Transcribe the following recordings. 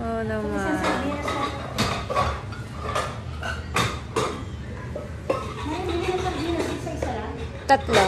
Oo naman. Tatlo.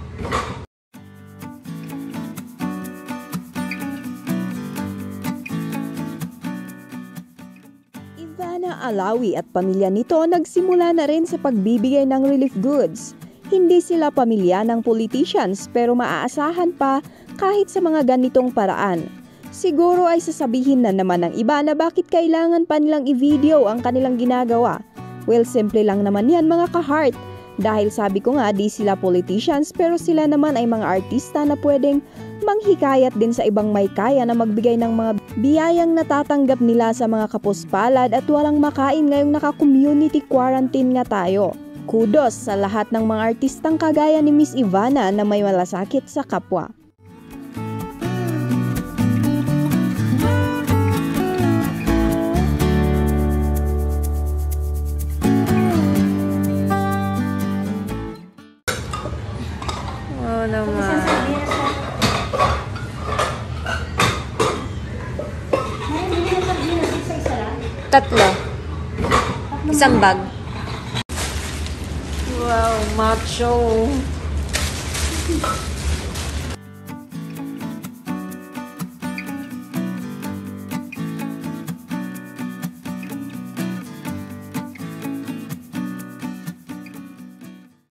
Ivana Alawi at pamilya nito nagsimula na rin sa pagbibigay ng relief goods. Hindi sila pamilya ng politicians pero maaasahan pa kahit sa mga ganitong paraan. Siguro ay sasabihin na naman ng iba na bakit kailangan pa nilang i-video ang kanilang ginagawa. Well, simple lang naman yan mga ka-heart. Dahil sabi ko nga di sila politicians pero sila naman ay mga artista na pwedeng manghikayat din sa ibang may kaya na magbigay ng mga biyayang natatanggap nila sa mga kapuspalad at walang makain ngayong naka-community quarantine nga tayo. Kudos sa lahat ng mga artistang kagaya ni Miss Ivana na may malasakit sa kapwa. Oo naman. Tatlo. Isang bag. Wow, macho.